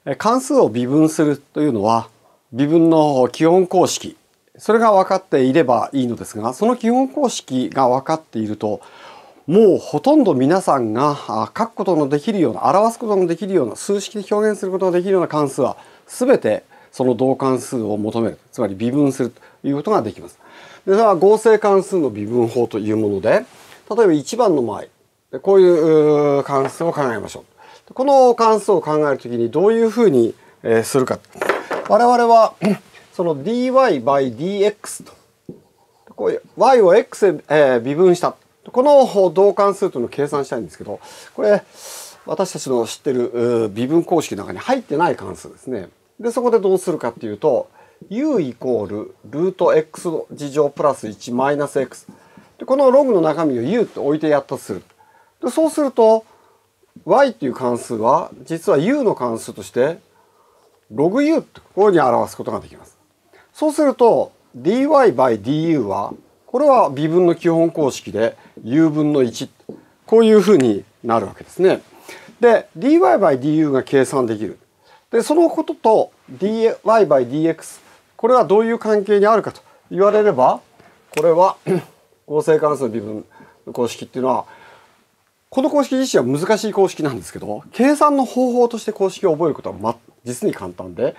関数を微分するというのは微分の基本公式、それが分かっていればいいのですが、その基本公式が分かっているともうほとんど皆さんが書くことのできるような、表すことのできるような、数式で表現することができるような関数は全てその同関数を求める、つまり微分するということができます。で、それは合成関数の微分法というもので、例えば1番の場合こういう関数を考えましょう。この関数を考えるときにどういうふうにするか。我々はその dy/dx と、こういう y を x で微分した、この同関数というのを計算したいんですけど、これ私たちの知ってる微分公式の中に入ってない関数ですね。でそこでどうするかっていうと u イコールルート x の2乗プラス1マイナス x で、このログの中身を u って置いてやったとする。でそうすると y っていう関数は実は u の関数としてログ u ってこういうふうに表すことができます。そうすると dy/du はこれは微分の基本公式で u 分の1、こういうふうになるわけですね。で dy/du が計算できる。でそのことと dy/dx、 これはどういう関係にあるかと言われれば、これは合成関数の微分の公式っていうのは、この公式自身は難しい公式なんですけど、計算の方法として公式を覚えることは実に簡単で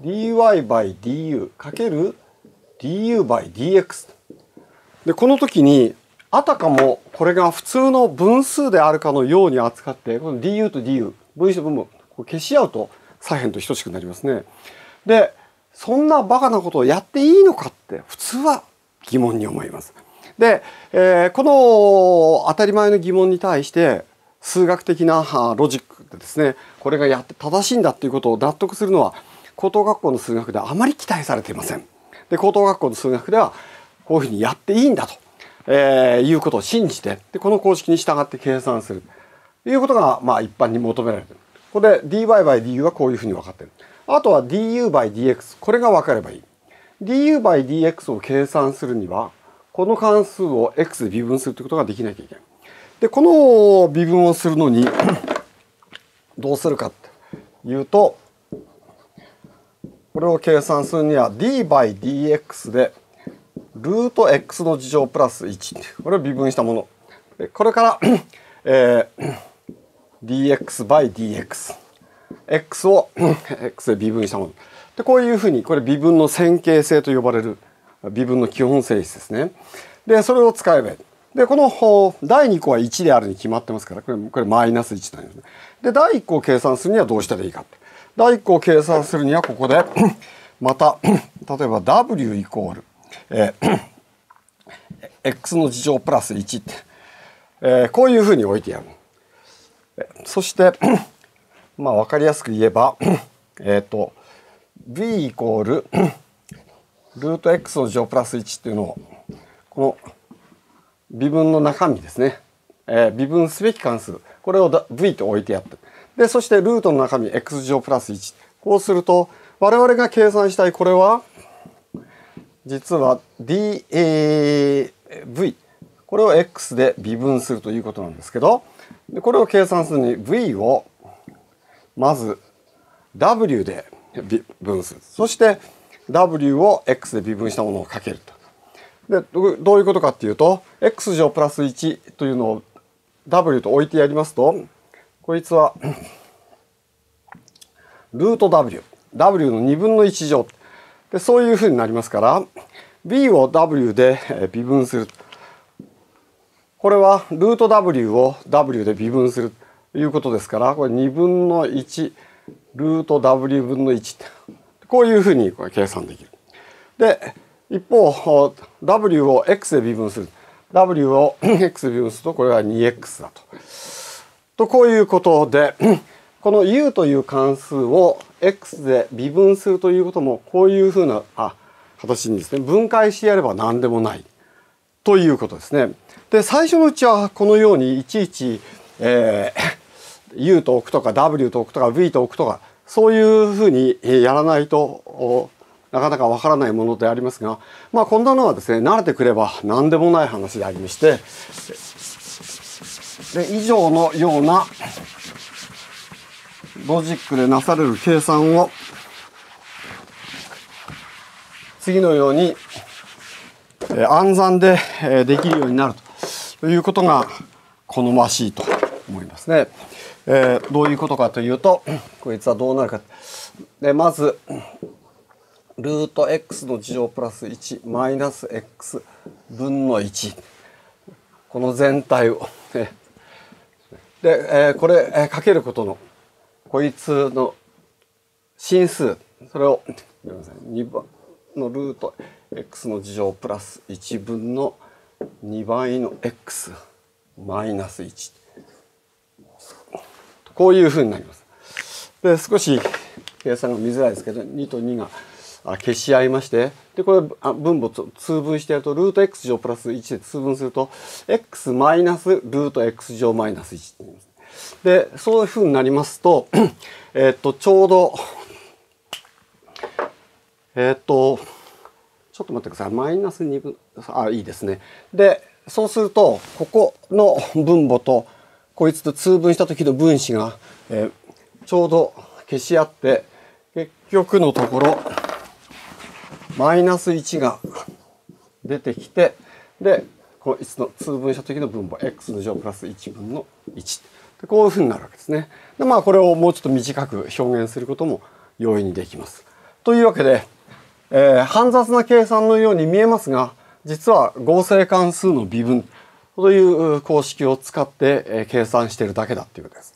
dy/du かける du/dx で、この時にあたかもこれが普通の分数であるかのように扱って、この du と du 分子と分母を消し合うと左辺と等しくなりますね。でそんなバカなことをやっていいのかって普通は疑問に思います。で、この当たり前の疑問に対して数学的なロジックでですね、これがやって正しいんだっていうことを納得するのは高等学校の数学ではあまり期待されていません。で高等学校の数学ではこういうふうにやっていいんだと、いうことを信じて、でこの公式に従って計算するということが一般に求められている。これで dy/du はこういうふうに分かっている。あとは du/dx、 これが分かればいい。du/dx を計算するにはこの関数を x で微分するということができなきゃいけない。でこの微分をするのにどうするかというと、これを計算するには d/dx でルート x の2乗プラス1、これを微分したもの。これから、dx/dx、 x をx で微分したもので、こういうふうにこれ微分の線形性と呼ばれる微分の基本性質ですね。でそれを使えばいい。でこの第2項は1であるに決まってますから、これマイナス1なんですね。で第1項を計算するにはどうしたらいいかって、第1項を計算するにはここでまた例えば w イコールx の2乗プラス1って、こういうふうに置いてやる。そして分かりやすく言えばv イコールルート x の2乗プラス1っていうのをこの微分の中身ですね、微分すべき関数、これを v と置いてやって、でそしてルートの中身 x 乗プラス1、こうすると我々が計算したいこれは実は dv、 これを x で微分するということなんですけど、これを計算するに v をまず w で微分する。そして w を x で微分したものをかけると。でどういうことかっていうと x 乗プラス1というのを w と置いてやりますと、こいつはルート w の2分の1乗で、そういうふうになりますから v を w で微分する。これはルート w を w で微分するということですから、これ2分の1ルート w 分の1、こういうふうにこれ計算できる。で一方 w を x で微分する。w を x で微分するとこれは 2x だと。こういうことでこの u という関数を x で微分するということもこういうふうな形にですね分解してやれば何でもないということですね。で最初のうちはこのようにいちいち、u と置くとか w と置くとか v と置くとかそういうふうにやらないとなかなかわからないものでありますが、こんなのはですね慣れてくれば何でもない話でありまして、で以上のようなロジックでなされる計算を次のように暗算でできるようになるということが好ましいと思いますね。どういうことかというと、こいつはどうなるか。でまずルート x の次乗プラス1マイナス x 分の1、この全体をで、これかけることのこいつの進数、それを2番のルート x の次乗プラス1分の2倍の x マイナス1、こういうふうになります。で少し計算が見づらいですけど、2と2が消し合いまして、でこれ分母と通分してやるとルート x 乗プラス1で通分すると x マイナスルート x 乗マイナス1ってなります。でそういうふうになりますとちょうどちょっと待ってください。マイナス2分、いいですね。でそうするとここの分母とこいつと通分した時の分子が、ちょうど消し合って結局のところマイナス1が出てきて、でこいつの通分した時の分母 x の乗プラス1分の1で、こういうふうになるわけですね。でこれをもうちょっと短く表現することも容易にできます。というわけで、煩雑な計算のように見えますが、実は合成関数の微分という公式を使って計算しているだけだということです。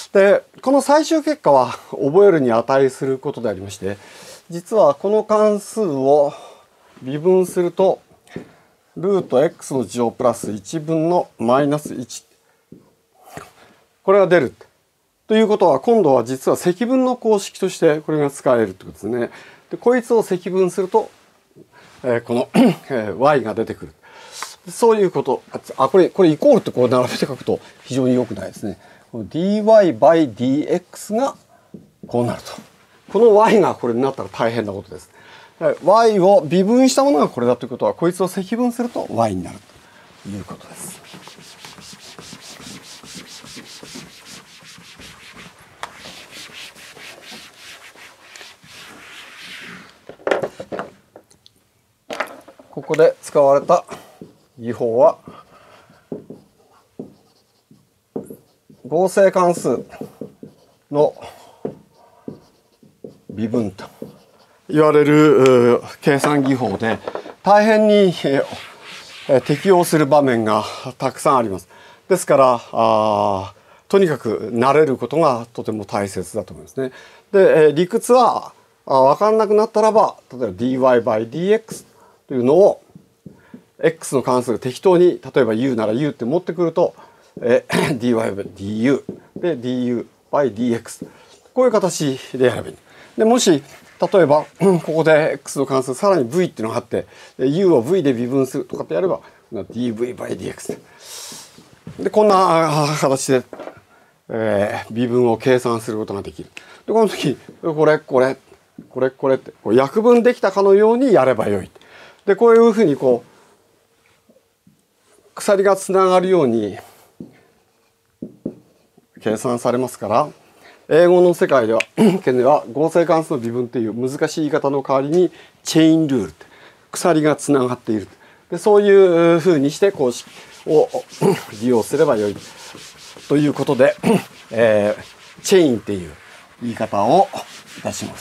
でこの最終結果は覚えるに値することでありまして、実はこの関数を微分するとルート x の次乗プラス1分のマイナス1、これが出るということは、今度は実は積分の公式としてこれが使えるということですね。でこいつを積分すると、このy が出てくる。そういうこと。これイコールってこう並べて書くと非常に良くないですね。dy by dx がこうなると。この y がこれになったら大変なことです。y を微分したものがこれだということは、こいつを積分すると y になるということです。ここで使われた技法は合成関数の微分と言われる計算技法で、大変に適用する場面がたくさんあります。ですからとにかく慣れることがとても大切だと思いますね。で理屈は分かんなくなったらば、例えば dy by dx というのを x の関数が適当に、例えば u なら u って持ってくると、dy by du で du by dx、 こういう形でやればいい。でもし例えばここで x の関数さらに v っていうのがあって、u を v で微分するとかってやれば dv by dx でこんな形で、微分を計算することができる。でこの時これってこう約分できたかのようにやればよい。でこういうふうにこう鎖がつながるように計算されますから、英語の世界では合成関数の微分っていう難しい言い方の代わりにチェインルール、鎖がつながっている。でそういうふうにして公式を利用すればよいということで、チェインっていう言い方をいたします。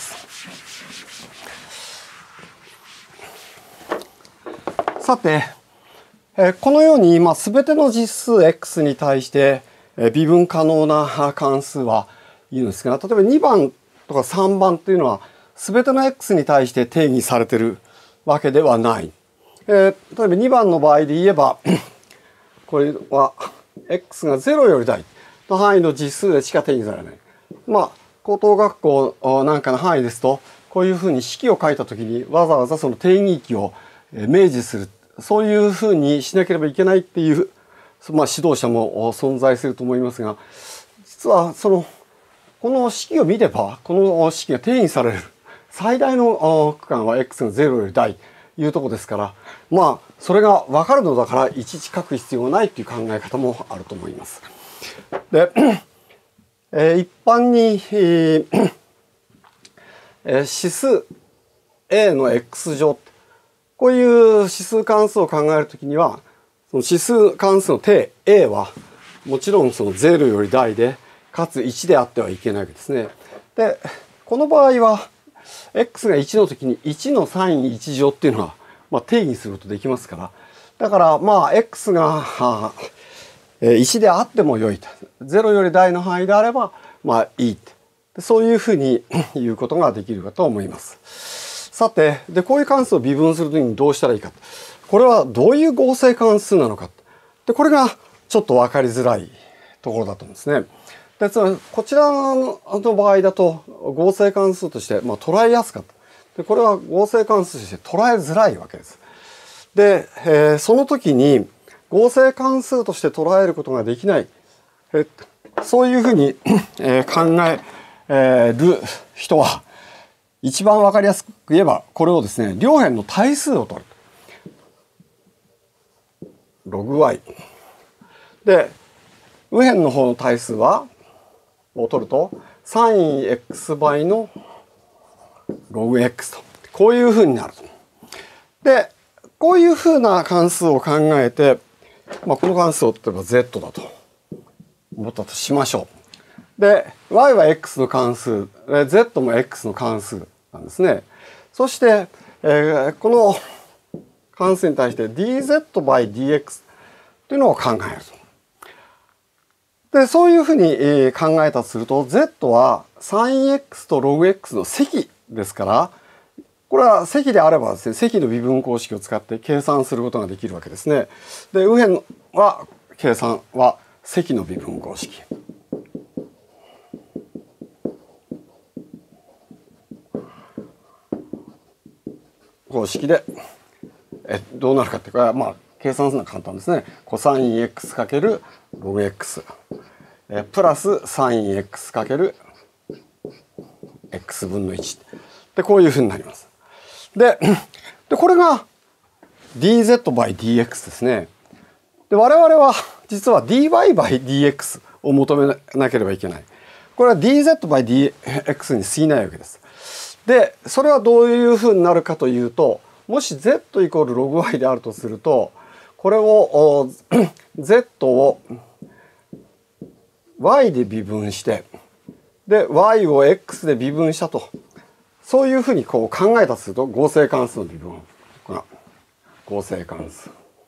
さてこのように全ての実数 x に対して微分可能な関数はいるんですが、例えば2番とか3番というのは全ての x に対して定義されているわけではない。例えば2番の場合で言えばこれは x が0より大の範囲の実数でしか定義されない。高等学校なんかの範囲ですと、こういうふうに式を書いた時にわざわざその定義域を明示する、そういうふうにしなければいけないっていう、指導者も存在すると思いますが、実はこの式を見れば、この式が定義される最大の区間は x が0より大というところですから、それが分かるのだからいちいち書く必要がないという考え方もあると思います。で一般に、指数 a の x 乗、こういう指数関数を考えるときには、その指数関数の定 a はもちろんその0より大で、かつ1であってはいけないわけですね。で、この場合は x が1の時に1のサイン1乗っていうのは、定義することできますから、だからx が1であっても良いと。0より大の範囲であればいいって。そういうふうに言うことができるかと思います。さて、こういう関数を微分するときにどうしたらいいか。これはどういう合成関数なのか。で、これがちょっと分かりづらいところだと思うんですね。で、つまりこちらの場合だと合成関数として捉えやすかった。で、これは合成関数として捉えづらいわけです。で、その時に合成関数として捉えることができない、そういうふうに考える人は、一番わかりやすく言えば、これをですね、両辺の対数を取る。ログ y。で、右辺の方の対数を取ると、サイン x 倍のログ x と。こういうふうになると。で、こういうふうな関数を考えて、この関数を例えば z だと思ったとしましょう。で、y は x の関数、z も x の関数なんですね。そして、この関数に対して dz by dx というのを考えると。で、そういうふうに考えたとすると、z は sinx と logx の積ですから、これは積であればですね、積の微分公式を使って計算することができるわけですね。で、右辺は計算は積の微分公式。公式でどうなるかっていうか、計算するのは簡単ですね。コサイン x かけるログ x プラスサイン x かける x 分の1で、こういうふうになります。で、これが dz by dx ですね。で、我々は実は dy by dx を求めなければいけない。これは dz by dx に過ぎないわけです。で、それはどういうふうになるかというと、もし z イコール log y であるとすると、これをz を y で微分して、で、y を x で微分したと。そういうふうに考えたとすると、合成関数の微分。合成関数。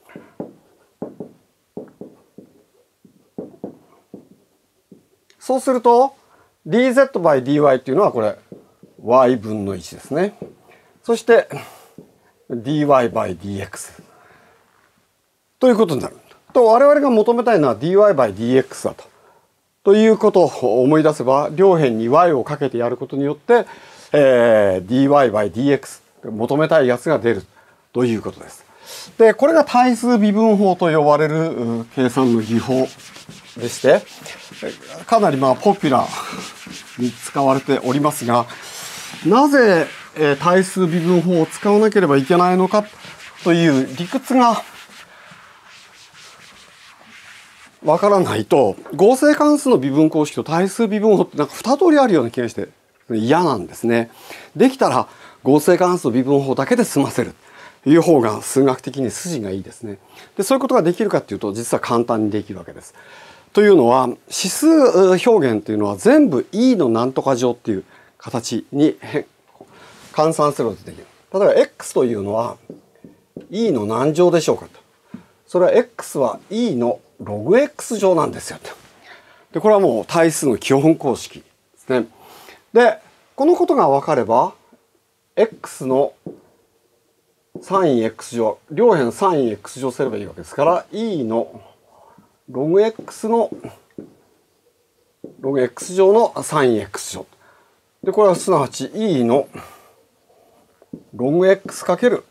そうすると、dz by dy っていうのはこれ、y 分の1ですね。そして、dy by dx。ということになる。と、我々が求めたいのは dy by dx だと。ということを思い出せば、両辺に y をかけてやることによって、dy by dx 求めたいやつが出るということです。で、これが対数微分法と呼ばれる計算の技法でして、かなりポピュラーに使われておりますが、なぜ対数微分法を使わなければいけないのかという理屈がわからないと、合成関数の微分公式と対数微分法って2通りあるような気がして嫌なんですね。できたら合成関数微分法だけで済ませるという方が数学的に筋がいいですね。で、そういうことができるかっていうと、実は簡単にできるわけです。というのは、指数表現というのは全部 e のなんとか乗っていう形に換算することができる。例えば x というのは e の何乗でしょうかと。それは x は e のログ x 乗なんですよと。で、これはもう対数の基本公式ですね。で、このことが分かれば、x のサイン x 乗、両辺サイン x 乗すればいいわけですから、e のログ x のログ x 乗のサイン x 乗。で、これはすなわち e のログ x かける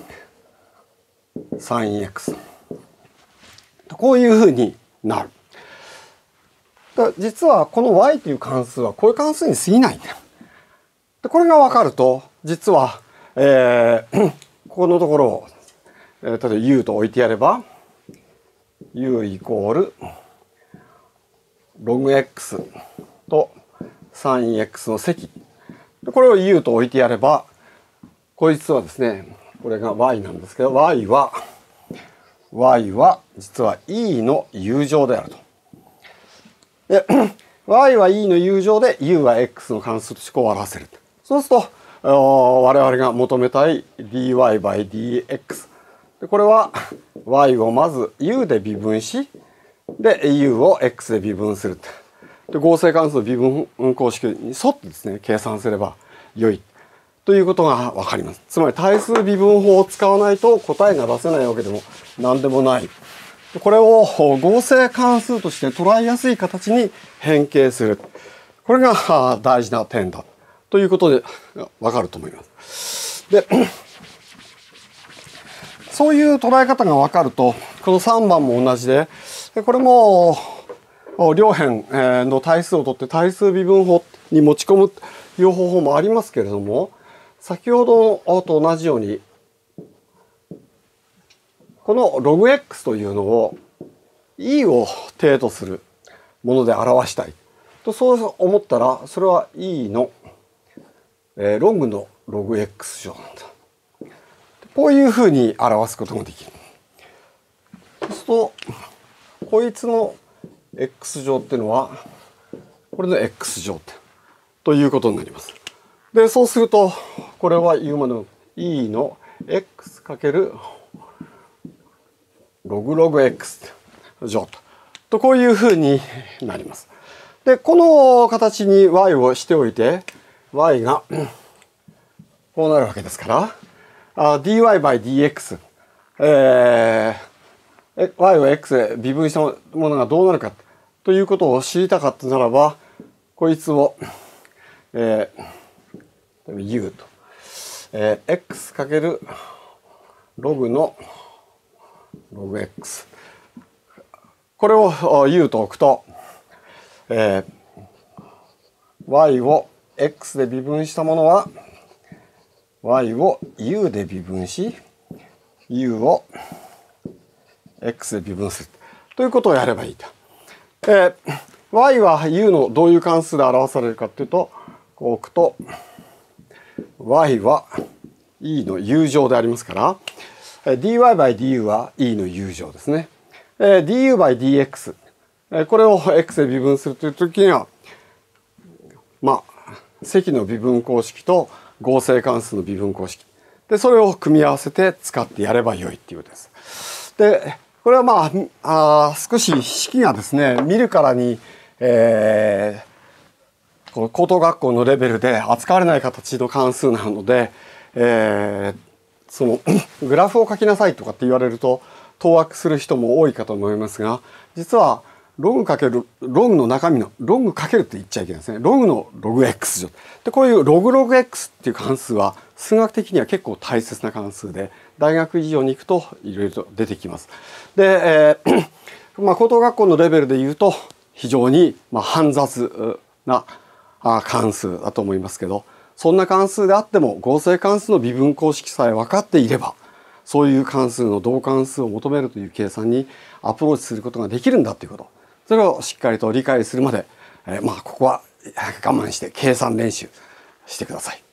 サイン x。こういうふうになる。実はこの y という関数はこういう関数に過ぎないんだよ。で、これが分かると、実は、ここのところを、例えば u と置いてやれば、u イコールログ x と sinx の積。これを u と置いてやれば、こいつはですね、これが y なんですけど、y は実は e のu乗であると。でy は e のu乗で u は x の関数としてこう表せる。そうすると我々が求めたい dy/dx。でこれは y をまず u で微分し、で u を x で微分する。で合成関数の微分公式に沿ってですね計算すれば良いということが分かります。つまり対数微分法を使わないと答えが出せないわけでも何でもない。これを合成関数として捉えやすい形に変形する。これが大事な点だということで分かると思います。でそういう捉え方が分かると、この3番も同じで、これも両辺の対数を取って対数微分法に持ち込むという方法もありますけれども、先ほどと同じようにこの log(x) というのを e を定とするもので表したいとそう思ったら、それは e のlog の log(x) 乗なんだ。こういうふうに表すことができる。そうするとこいつの x 乗っていうのはこれの x 乗ということになります。でそうするとこれは言うまでの e の x かける log(x) 乗とこういうふうになります。でこの形に y をしておいて y がこうなるわけですからdy/dx、y を x で微分したものがどうなるかということを知りたかったならば、こいつを、u と、x かける log の log(x) これを u と置くと、y を x で微分したものは y を u で微分し u を x で微分するということをやればいいと。y は u のどういう関数で表されるかというと、こう置くと y は e の u 乗でありますから、dy/du は e の u 乗ですね。du/dx これを x で微分するという時には積の微分公式と合成関数の微分公式でそれを組み合わせて使ってやればよいっていうことです。でこれは少し式がですね見るからに、この高等学校のレベルで扱われない形の関数なので、そのグラフを書きなさいとかって言われると当惑する人も多いかと思いますが、実はログの中身のログかけるって言っちゃいけないですね。ログの log(x) 乗でこういうログ log(x) っていう関数は数学的には結構大切な関数で、大学以上に行くといろいろと出てきます。で、高等学校のレベルで言うと非常に煩雑な関数だと思いますけど、そんな関数であっても合成関数の微分公式さえ分かっていれば、そういう関数の同関数を求めるという計算にアプローチすることができるんだということ、それをしっかりと理解するまで、ここは我慢して計算練習してください。